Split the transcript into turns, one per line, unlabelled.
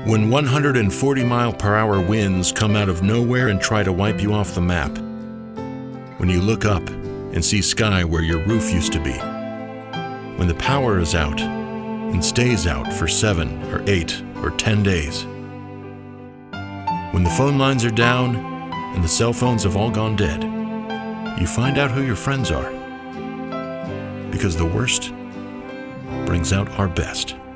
When 140-mile-per-hour winds come out of nowhere and try to wipe you off the map. When you look up and see sky where your roof used to be. When the power is out and stays out for 7 or 8 or 10 days. When the phone lines are down and the cell phones have all gone dead, you find out who your friends are. Because the worst brings out our best.